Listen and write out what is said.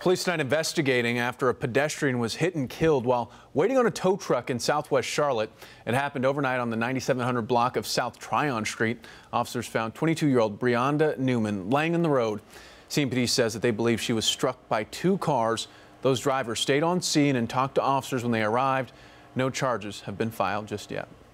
Police tonight investigating after a pedestrian was hit and killed while waiting on a tow truck in southwest Charlotte. It happened overnight on the 9700 block of South Tryon Street. Officers found 22-year-old Brianda Newman laying in the road. CMPD says that they believe she was struck by two cars. Those drivers stayed on scene and talked to officers when they arrived. No charges have been filed just yet.